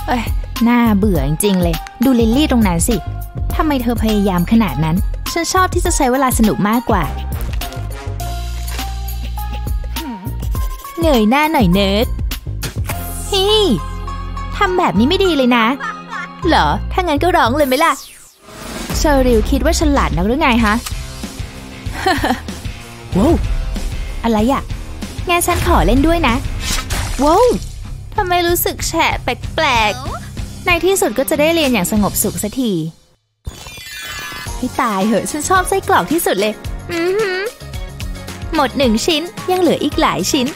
เอ้ยน่าเบื่อจริงๆเลยดูลิลลี่ตรงนั้นสิทำไมเธอพยายามขนาดนั้นฉันชอบที่จะใช้เวลาสนุกมากกว่าเงยหน้าหน่อยเนิร์ดเฮ้ยทำแบบนี้ไม่ดีเลยนะเหรอถ้างั้นก็ร้องเลยไหมล่ะเชอริลคิดว่าฉลาดนักหรือไงฮะ ว้าวอะไรอ่ะงั้นฉันขอเล่นด้วยนะว้าวทำไมรู้สึกแฉะแปลกๆในที่สุดก็จะได้เรียนอย่างสงบสุขสักทีให้ตายเหอะฉันชอบไส้กรอกที่สุดเลยหมด1 ชิ้นยังเหลืออีกหลายชิ้น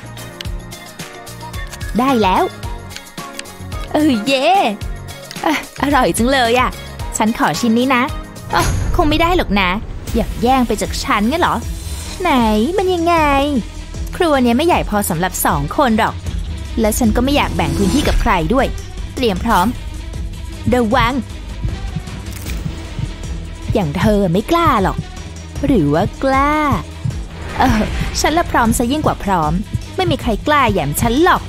ได้แล้วเย่อร่อยจังเลยอ่ะฉันขอชิ้นนี้นะคงไม่ได้หรอกนะอยากแย่งไปจากฉันงั้นเหรอไหนมันยังไงครัวเนี้ยไม่ใหญ่พอสำหรับ2 คนหรอกและฉันก็ไม่อยากแบ่งพื้นที่กับใครด้วยเตรียมพร้อมระวังอย่างเธอไม่กล้าหรอกหรือว่ากล้าฉันละพร้อมซะยิ่งกว่าพร้อมไม่มีใครกล้าแหย่มฉันหรอก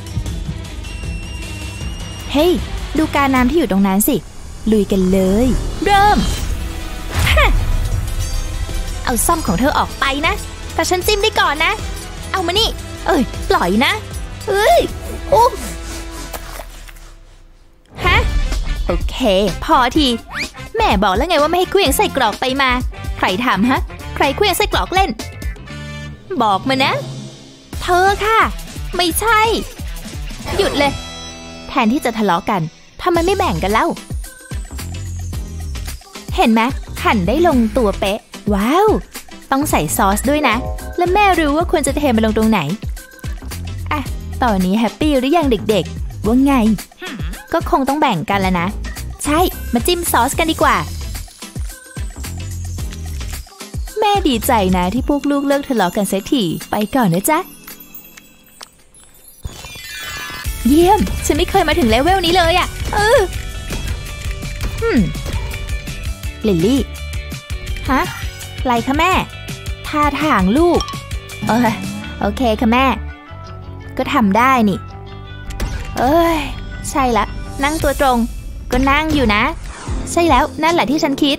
เฮ้ยดูกาน้ำที่อยู่ตรงนั้นสิลุยกันเลยเริ่มเอาซ่อมของเธอออกไปนะแต่ฉันจิ้มได้ก่อนนะเอามานี่ปล่อยนะฮะโอเคพอทีแม่บอกแล้วไงว่าไม่ให้เคลื่อนใส่กรอกไปมาใครทำฮะใครเคลื่อนใส่กรอกเล่นบอกมานะเธอค่ะไม่ใช่หยุดเลยแทนที่จะทะเลาะกันทำไมไม่แบ่งกันเล่าเห็นไหมหั่นได้ลงตัวเป๊ะว้าวต้องใส่ซอสด้วยนะและแม่รู้ว่าควรจะเทมันลงตรงไหนตอนนี้แฮปปี้หรือยังเด็กๆว่าไงก็คงต้องแบ่งกันแล้วนะใช่มาจิ้มซอสกันดีกว่าแม่ดีใจนะที่พวกลูกเลิกทะเลาะกันเสียทีไปก่อนนะจ๊ะเยี่ยมฉันไม่เคยมาถึงเลเวลนี้เลยอ่ะลิลลี่ฮะไรคะแม่ท่าทางลูกโอเคค่ะแม่ก็ทำได้นี่ใช่ละนั่งตัวตรงก็นั่งอยู่นะใช่แล้วนั่นแหละที่ฉันคิด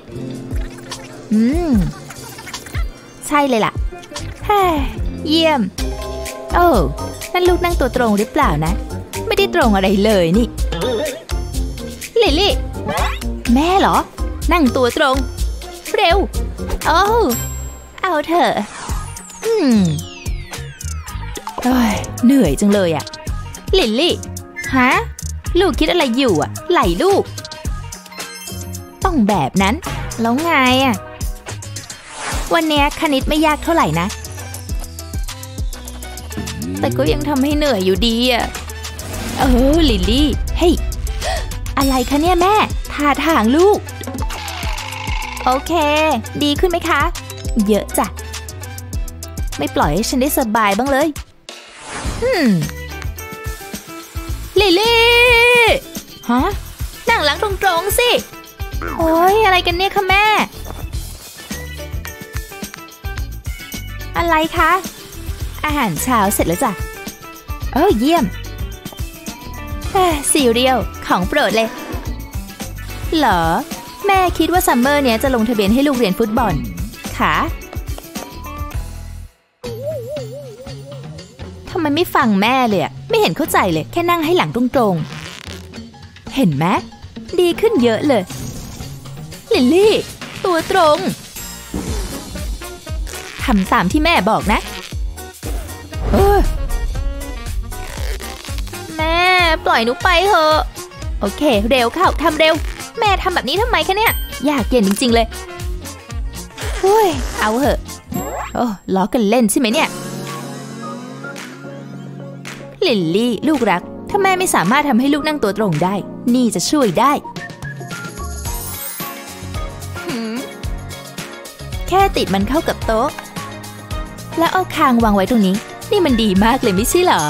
ใช่เลยล่ะเยี่ยมนั่นลูกนั่งตัวตรงหรือเปล่านะไม่ได้ตรงอะไรเลยนี่ลิลลี่แม่เหรอนั่งตัวตรงเร็วเอาเถอะเหนื่อยจังเลยอะลิลลี่ฮะลูกคิดอะไรอยู่อะไหลลูกต้องแบบนั้นแล้วไงอะวันนี้คณิตไม่ยากเท่าไหร่นะแต่ก็ยังทำให้เหนื่อยอยู่ดีอะลิลลี่เฮ้ยอะไรคะเนี่ยแม่ท่าทางลูกโอเคดีขึ้นไหมคะเยอะจ้ะไม่ปล่อยให้ฉันได้สบายบ้างเลยลิลลี่ฮะนั่งหลังตรงๆสิโอ๊ยอะไรกันเนี่ยคะแม่อะไรคะอาหารเช้าเสร็จแล้วจ้ะเยี่ยมซีเรียลของโปรดเลยเหรอแม่คิดว่าซัมเมอร์เนี้ยจะลงทะเบียนให้ลูกเรียนฟุตบอลค่ะทำไมไม่ฟังแม่เลยไม่เห็นเข้าใจเลยแค่นั่งให้หลังตรงๆเห็นไหมดีขึ้นเยอะเลยลิลลี่ตัวตรงทำตามที่แม่บอกนะแม่ปล่อยหนูไปเถอะโอเคเร็วเข้าทำเร็วแม่ทำแบบนี้ทำไมคะเนี่ยยากเย็นจริงๆเลยเอาเหอะล้อกันเล่นใช่ไหมเนี่ยลิลลี่ลูกรักถ้าแม่ไม่สามารถทำให้ลูกนั่งตัวตรงได้นี่จะช่วยได้แค่ติดมันเข้ากับโต๊ะแล้วเอาคางวางไว้ตรงนี้นี่มันดีมากเลยไม่ใช่เหรอ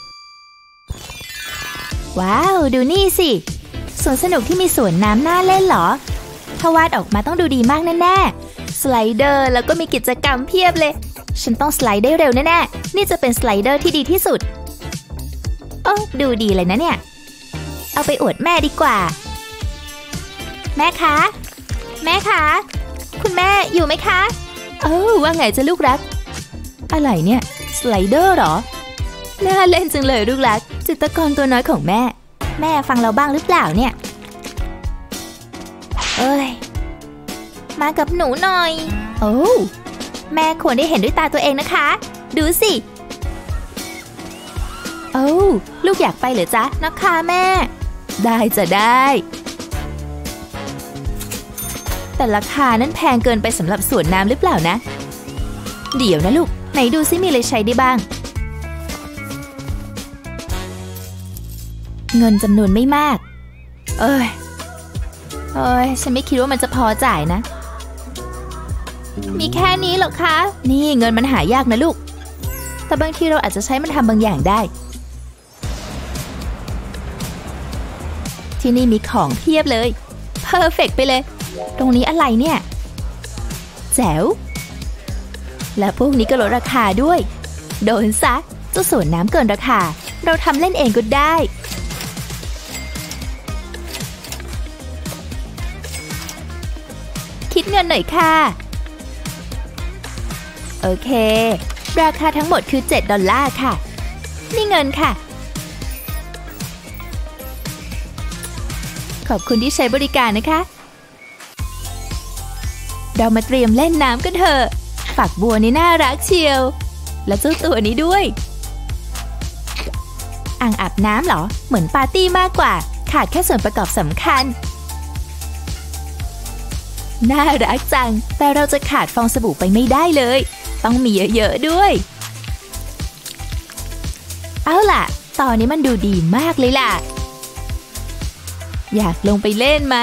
ว้าวดูนี่สิสวนสนุกที่มีสวนน้ำน่าเล่นเหรอถ้าวาดออกมาต้องดูดีมากแน่ๆสไลเดอร์แล้วก็มีกิจกรรมเพียบเลยฉันต้องสไลด์ได้เร็วแน่ๆนี่จะเป็นสไลเดอร์ที่ดีที่สุดดูดีเลยนะเนี่ยเอาเอาไปอวดแม่ดีกว่าแม่คะแม่คะคุณแม่อยู่ไหมคะว่าไงจะลูกรักอะไรเนี่ยสไลเดอร์เหรอน่าเล่นจังเลยลูกรักจิตรกรตัวน้อยของแม่ฟังเราบ้างหรือเปล่าเนี่ยมากับหนูหน่อยแม่ควรได้เห็นด้วยตาตัวเองนะคะดูสิลูกอยากไปเหรอจ๊ะนะคะแม่ได้จะได้แต่ราคานั้นแพงเกินไปสำหรับสวนน้ำหรือเปล่านะเดี๋ยวนะลูกไหนดูซิมีอะไรใช้ได้บ้างเงินจำนวนไม่มากฉันไม่คิดว่ามันจะพอจ่ายนะมีแค่นี้หรอคะนี่เงินมันหายากนะลูกแต่บางทีเราอาจจะใช้มันทำบางอย่างได้ที่นี่มีของเพียบเลยเพอร์เฟกต์ไปเลยตรงนี้อะไรเนี่ยแจ๋วและพวกนี้ก็ลดราคาด้วยโดนซะเจ้าสวนน้ำเกินราคาเราทำเล่นเองก็ได้คิดเงินหน่อยค่ะโอเคราคาทั้งหมดคือ$7ค่ะนี่เงินค่ะขอบคุณที่ใช้บริการนะคะเรามาเตรียมเล่นน้ำกันเถอะฝักบัวนี่น่ารักเชียวและเจ้าตัวนี้ด้วยอ่างอาบน้ำเหรอเหมือนปาร์ตี้มากกว่าขาดแค่ส่วนประกอบสำคัญน่ารักจังแต่เราจะขาดฟองสบู่ไปไม่ได้เลยต้องมีเยอะๆด้วยเอาล่ะตอนนี้มันดูดีมากเลยล่ะอยากลงไปเล่นไหม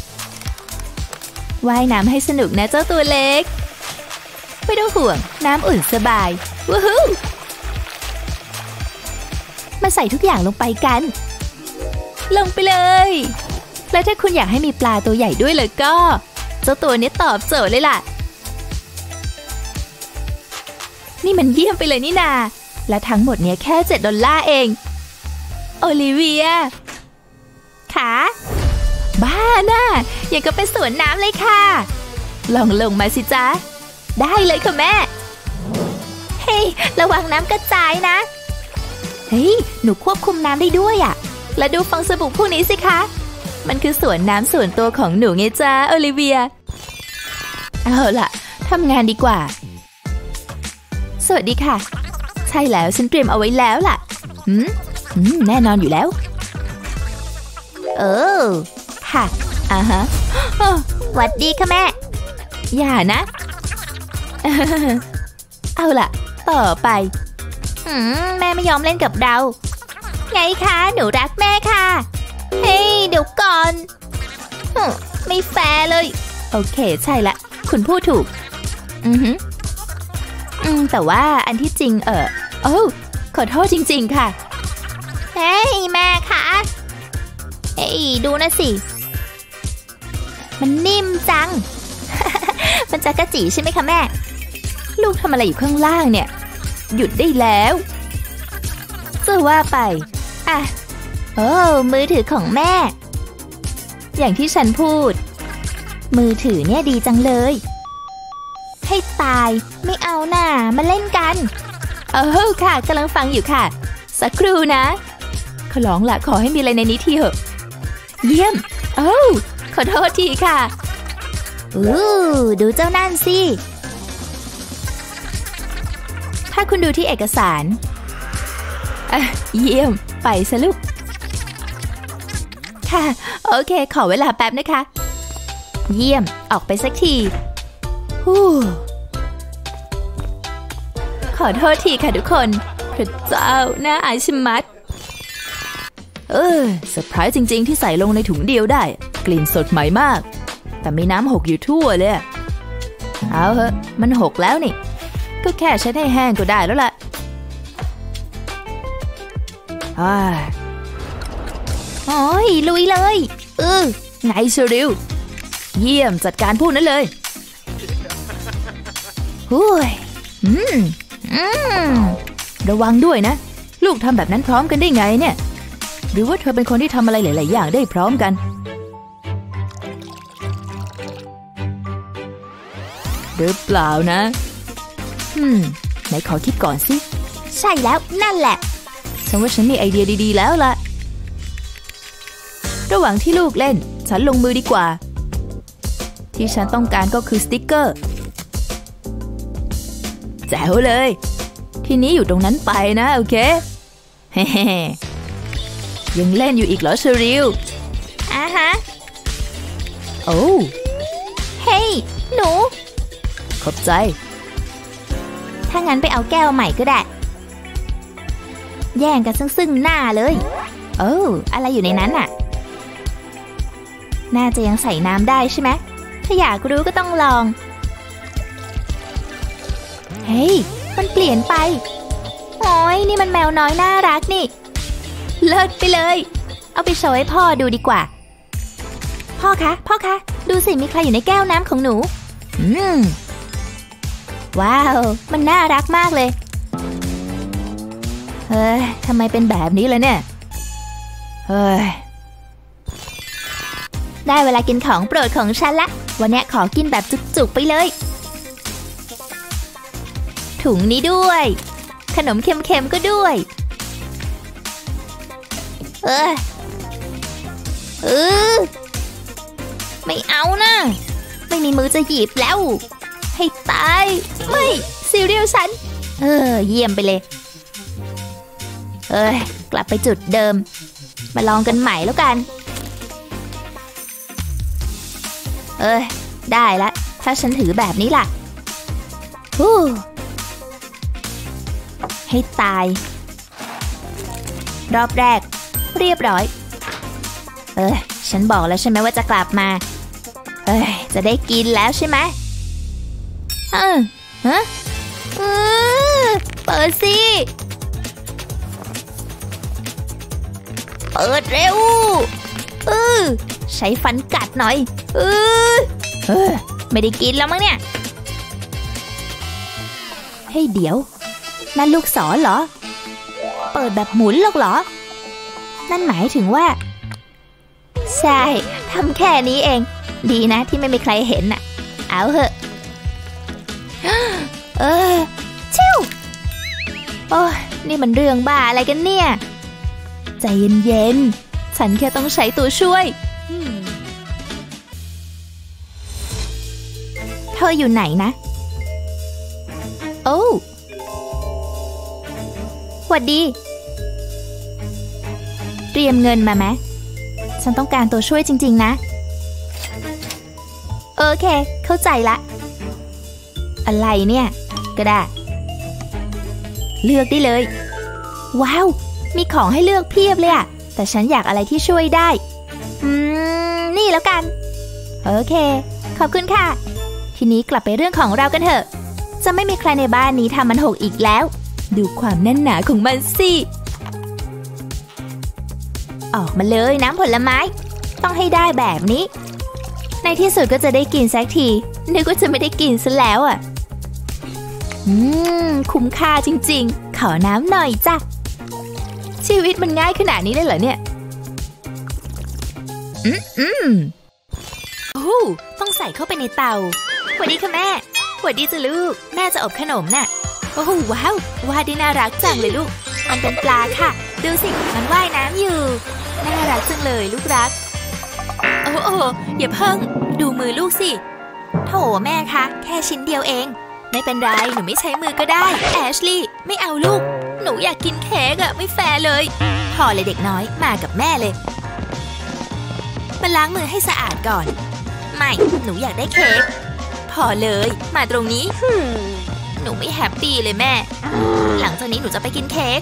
ว่ายน้ำให้สนุกนะเจ้าตัวเล็กไม่ต้องห่วงน้ำอุ่นสบายวู้ฮู้มาใส่ทุกอย่างลงไปกันลงไปเลยและถ้าคุณอยากให้มีปลาตัวใหญ่ด้วยเลยก็เจ้าตัวนี้ตอบโจทย์เลยล่ะนี่มันเยี่ยมไปเลยนี่นาและทั้งหมดเนี้ยแค่$7เองโอลิเวียค่ะบ้าน่ะอย่างก็เป็นสวนน้ำเลยค่ะลองลงมาสิจ๊ะได้เลยค่ะแม่เฮ้ยระวังน้ำกระจายนะเฮ้ยหนูควบคุมน้ำได้ด้วยอ่ะและดูฟองสบู่พวกนี้สิคะมันคือสวนน้ำส่วนตัวของหนูไงจ๊ะโอลิเวียเอาล่ะทำงานดีกว่าสวัสดีค่ะใช่แล้วฉันเตรียมเอาไว้แล้วล่ะแน่นอนอยู่แล้วค่ะฮะหวัดดีค่ะแม่อย่านะเอาล่ะต่อไปแม่ไม่ยอมเล่นกับเราไงคะหนูรักแม่ค่ะเฮ้ยเดี๋ยวก่อนไม่แฟร์เลยโอเคใช่ละคุณพูดถูกแต่ว่าอันที่จริงขอโทษจริงๆค่ะเฮ้ยแม่คะเฮ้ยดูนะสิมันนิ่มจัง มันจักระจีใช่ไหมคะแม่ลูกทำอะไรอยู่ข้างล่างเนี่ยหยุดได้แล้วจะว่าไปมือถือของแม่อย่างที่ฉันพูดมือถือเนี่ยดีจังเลยให้ตายไม่เอาน่ะมาเล่นกันค่ะกำลังฟังอยู่ค่ะสักครู่นะขอร้องละขอให้มีอะไรในนี้ทีเถอะเยี่ยมขอโทษทีค่ะดูเจ้านั่นสิถ้าคุณดูที่เอกสารเยี่ยมไปซะลูกค่ะโอเคขอเวลาแป๊บนะคะเยี่ยมออกไปสักทีขอโทษทีค่ะทุกคนพระเจ้าน่าอายชะมัดเซอร์ไพรส์จริงๆที่ใส่ลงในถุงเดียวได้กลิ่นสดใหม่มากแต่มีน้ำหกอยู่ทั่วเลยเอาเหอะมันหกแล้วนี่ก็แค่ใช้ให้แห้งก็ได้แล้วล่ะโอ้ยลุยเลยไงเชอริลเยี่ยมจัดการพวกนั้นเลยระวังด้วยนะลูกทำแบบนั้นพร้อมกันได้ไงเนี่ยหรือว่าเธอเป็นคนที่ทำอะไรหลายๆอย่างได้พร้อมกันหรือเปล่านะไหนขอคิดก่อนสิใช่แล้วนั่นแหละฉันว่าฉันมีไอเดียดีๆแล้วล่ะระหว่างที่ลูกเล่นฉันลงมือดีกว่าที่ฉันต้องการก็คือสติ๊กเกอร์แจ๋วเลยทีนี้อยู่ตรงนั้นไปนะโอเคเฮ้ยังเล่นอยู่อีกเหรอเชอริลฮะโอ้เฮ้ยหนูขอบใจถ้างั้นไปเอาแก้วใหม่ก็ได้แย่งกันซึ่งหน้าเลยอะไรอยู่ในนั้นน่ะน่าจะยังใส่น้ำได้ใช่ไหมถ้าอยากรู้ก็ต้องลองเฮ้ยมันเปลี่ยนไปโอ้ยนี่มันแมวน้อยน่ารักนี่เลิศไปเลยเอาไปโชว์ให้พ่อดูดีกว่าพ่อคะดูสิมีใครอยู่ในแก้วน้ำของหนูว้าวมันน่ารักมากเลยเฮ้ยทำไมเป็นแบบนี้ล่ะเนี่ยเฮ้ยได้เวลากินของโปรดของฉันละวันนี้ขอกินแบบจุกๆไปเลยถุงนี้ด้วยขนมเค็มๆก็ด้วยไม่เอานะไม่มีมือจะหยิบแล้วให้ตายไม่ซีเรียลฉันเยี่ยมไปเลยกลับไปจุดเดิมมาลองกันใหม่แล้วกันได้ละถ้าฉันถือแบบนี้ล่ะให้ตายรอบแรกเรียบร้อยฉันบอกแล้วใช่ไหมว่าจะกลับมาจะได้กินแล้วใช่ไหมเปิดสิเปิดเร็วใช้ฟันกัดหน่อยไม่ได้กินแล้วมั้งเนี่ยเฮ้ยเดี๋ยวนั่นลูกศรเหรอเปิดแบบหมุนหรอกเหรอนั่นหมายถึงว่าใช่ทำแค่นี้เองดีนะที่ไม่มีใครเห็นน่ะเอาเหอะชิวโอ้ยนี่มันเรื่องบ้าอะไรกันเนี่ยใจเย็นๆฉันแค่ต้องใช้ตัวช่วยเธออยู่ไหนนะโอ้หวัดดีเตรียมเงินมาไหมฉันต้องการตัวช่วยจริงๆนะโอเคเข้าใจละอะไรเนี่ยก็ได้เลือกได้เลยว้าวมีของให้เลือกเพียบเลยอะแต่ฉันอยากอะไรที่ช่วยได้นี่แล้วกันโอเคขอบคุณค่ะทีนี้กลับไปเรื่องของเรากันเถอะจะไม่มีใครในบ้านนี้ทำมันหกอีกแล้วดูความแน่นหนาของมันสิออกมาเลยน้ำผลไม้ต้องให้ได้แบบนี้ในที่สุดก็จะได้กินสักทีนึกว่าจะไม่ได้กินซะแล้วอ่ะคุ้มค่าจริงๆขอน้ำหน่อยจ้ะชีวิตมันง่ายขนาดนี้เลยเหรอเนี่ยโอ้ต้องใส่เข้าไปในเตาสวัสดีค่ะแม่สวัสดีจ้ะลูกแม่จะอบขนมน่ะโอ้โหว้าววาดได้น่ารักจังเลยลูกมันเป็นปลาค่ะดูสิมันว่ายน้ำอยู่น่ารักจังเลยลูกรักโอ้อย่าเพิ่งดูมือลูกสิโถแม่คะแค่ชิ้นเดียวเองไม่เป็นไรหนูไม่ใช้มือก็ได้แอชลี่ไม่เอาลูกหนูอยากกินเค้กอะไม่แฟร์เลยพอเลยเด็กน้อยมากับแม่เลยมาล้างมือให้สะอาดก่อนไม่หนูอยากได้เค้กพอเลยมาตรงนี้หนูไม่แฮปปี้เลยแม่หลังจากนี้หนูจะไปกินเค้ก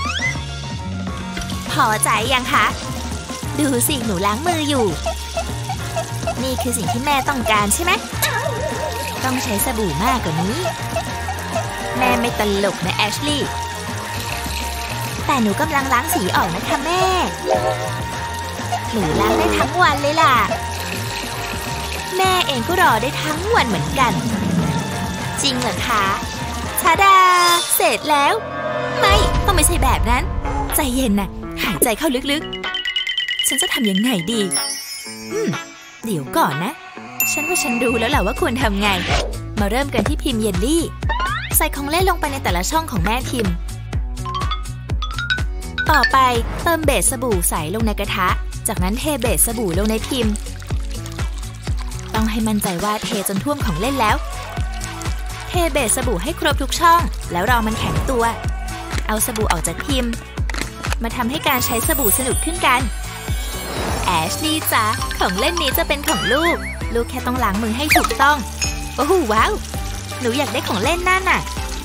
พอใจยังคะดูสิหนูล้างมืออยู่นี่คือสิ่งที่แม่ต้องการใช่ไหมต้องใช้สบู่มากกว่านี้แม่ไม่ตลกนะแอชลี่แต่หนูกำลังล้างสีออกนะคะแม่หนูล้างได้ทั้งวันเลยล่ะแม่เองก็รอได้ทั้งวันเหมือนกันจริงเหรอคะชาดาเสร็จแล้วไม่ต้องไม่ใช่แบบนั้นใจเย็นนะหายใจเข้าลึกฉันจะทำยังไงดีเดี๋ยวก่อนนะฉันว่าฉันรู้แล้วแหละว่าควรทำไงมาเริ่มกันที่พิมพ์เยลลี่ใส่ของเล่นลงไปในแต่ละช่องของแม่พิมพ์ต่อไปเติมเบสสบู่ใส่ลงในกระทะจากนั้นเทเบสสบู่ลงในพิมพ์ต้องให้มั่นใจว่าเทจนท่วมของเล่นแล้วเทเบสสบู่ให้ครบทุกช่องแล้วรอมันแข็งตัวเอาสบู่ออกจากพิมพ์มาทำให้การใช้สบู่สนุกขึ้นกันแอชลีย์จ๊ะของเล่นนี้จะเป็นของลูกแค่ต้องล้างมือให้ถูกต้องโอ้โหว้าวหนูอยากได้ของเล่นนั่นน่ะ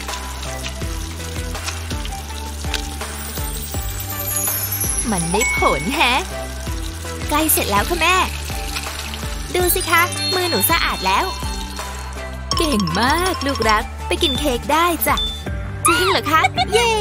มันได้ผลแฮะใกล้เสร็จแล้วค่ะแม่ดูสิคะมือหนูสะอาดแล้วเก่งมากลูกรักไปกินเค้กได้จ้ะจริงเหรอคะเย้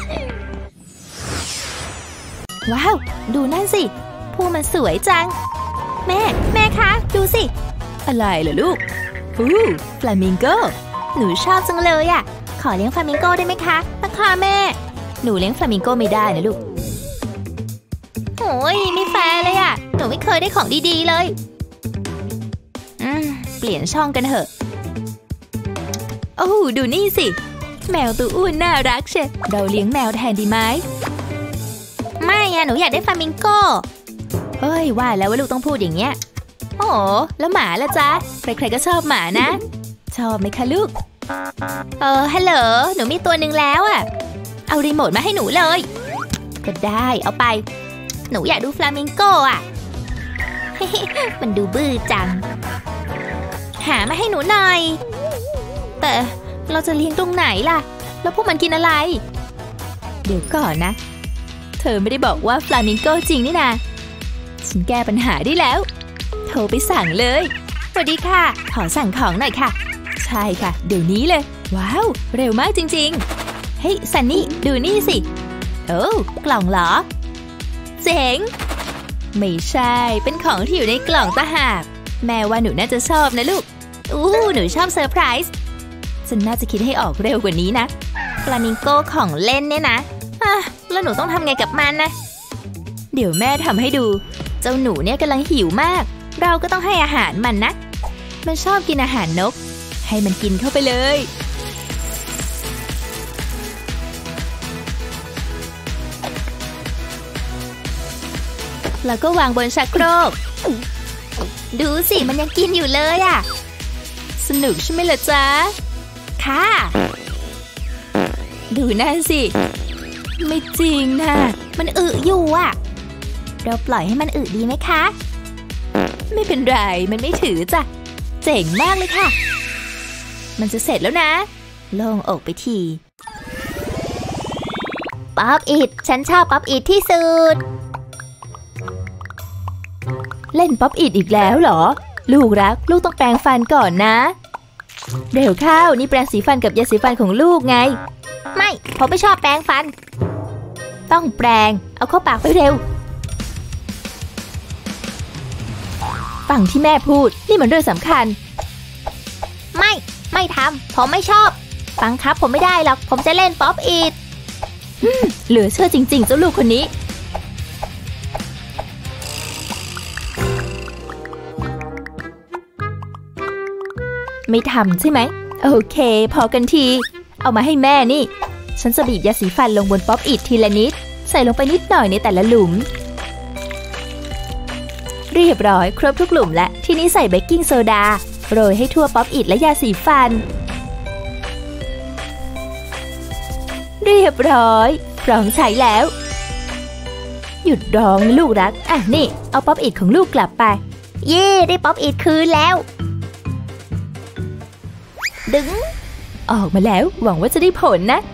ว้าวดูนั่นสิภูมันสวยจังแม่คะดูสิอะไรเหรอลูกฟลามิงโกหนูชอบจังเลยอ่ะขอเลี้ยงฟลามิงโกได้ไหมคะนะคะแม่หนูเลี้ยงฟลามิงโกไม่ได้นะลูกโอ้ยไม่แฟร์เลยอ่ะหนูไม่เคยได้ของดีๆเลยเปลี่ยนช่องกันเถอะโอ้ดูนี่สิแมวตัวอ้วนน่ารักเชียวเราเลี้ยงแมวแทนดีไหมไม่อะหนูอยากได้ฟลามิงโกเฮ้ยว่าแล้วว่าลูกต้องพูดอย่างเงี้ยโอ้แล้วหมาล่ะจ๊ะใครๆก็ชอบหมานะชอบไหมคะลูกฮัลโหลหนูมีตัวหนึ่งแล้วอะเอารีโมทมาให้หนูเลยก็ได้เอาไปหนูอยากดูฟลามิงโกอะมันดูบื้อจังหามาให้หนูหน่อยแต่เราจะเลี้ยงตรงไหนล่ะแล้วพวกมันกินอะไรเดี๋ยวก่อนนะเธอไม่ได้บอกว่าฟลามิงโกจริงนี่นะฉันแก้ปัญหาได้แล้วโทรไปสั่งเลยสวัสดีค่ะขอสั่งของหน่อยค่ะใช่ค่ะเดี๋ยวนี้เลยว้าวเร็วมากจริงๆเฮ้ยซันนี่ดูนี่สิโอ้กล่องเหรอเจ๋งไม่ใช่เป็นของที่อยู่ในกล่องต่างหากแม่ว่าหนูน่าจะชอบนะลูกหนูชอบเซอร์ไพรส์ฉันน่าจะคิดให้ออกเร็วกว่านี้นะฟลามิงโกของเล่นเนี่ยนะแล้วหนูต้องทำไงกับมันนะเดี๋ยวแม่ทำให้ดูเจ้าหนูเนี่ยกำลังหิวมากเราก็ต้องให้อาหารมันนะมันชอบกินอาหารนกให้มันกินเข้าไปเลยแล้วก็วางบนชักโครกดูสิมันยังกินอยู่เลยอ่ะสนุกใช่ไหมล่ะจ๊ะค่ะดูนั่นสิไม่จริงนะมันอึอยู่อ่ะเราปล่อยให้มันอึดีไหมคะไม่เป็นไรมันไม่ถือจ้ะเจ๋งมากเลยค่ะมันจะเสร็จแล้วนะโล่งอกไปทีป๊อปอิทฉันชอบป๊อปอิทที่สุดเล่นป๊อปอิทอีกแล้วเหรอลูกรักลูกต้องแปรงฟันก่อนนะเร็วเข้านี่แปรงสีฟันกับยาสีฟันของลูกไงไม่ผมไม่ชอบแปรงฟันต้องแปรงเอาเข้าปากไปเร็วฟังที่แม่พูดนี่มันเรื่องสำคัญไม่ทำผมไม่ชอบฟังครับผมไม่ได้หรอกผมจะเล่นป๊อปอิทเหลือเชื่อจริงๆเจ้าลูกคนนี้ไม่ทำใช่ไหมโอเคพอกันทีเอามาให้แม่นี่ฉันจะบีบยาสีฟันลงบนป๊อปอิททีละนิดใส่ลงไปนิดหน่อยในแต่ละหลุมเรียบร้อยครบทุกหลุมและทีนี้ใส่เบกกิ้งโซดาโรยให้ทั่วป๊อปอิทและยาสีฟันเรียบร้อยพร้อมใช้แล้วหยุดร้องลูกรักอ่ะนี่เอาป๊อปอิทของลูกกลับไปเย่ได้ป๊อปอิทคืนแล้วดึงออกมาแล้วหวังว่าจะได้ผลนะ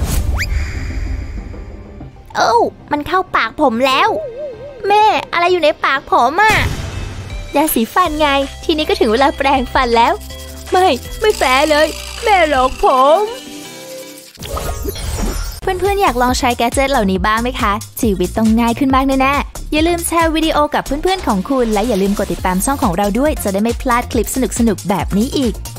มันเข้าปากผมแล้วแม่อะไรอยู่ในปากผมอ่ะยาสีฟันไงทีนี้ก็ถึงเวลาแปรงฟันแล้วไม่แฟร์เลยแม่หลอกผมเพื่อนๆอยากลองใช้แกดเจ็ตเหล่านี้บ้างไหมคะชีวิตต้องง่ายขึ้นมากแน่ๆอย่าลืมแชร์วิดีโอกับเพื่อนๆของคุณและอย่าลืมกดติดตามช่องของเราด้วยจะได้ไม่พลาดคลิปสนุกๆแบบนี้อีก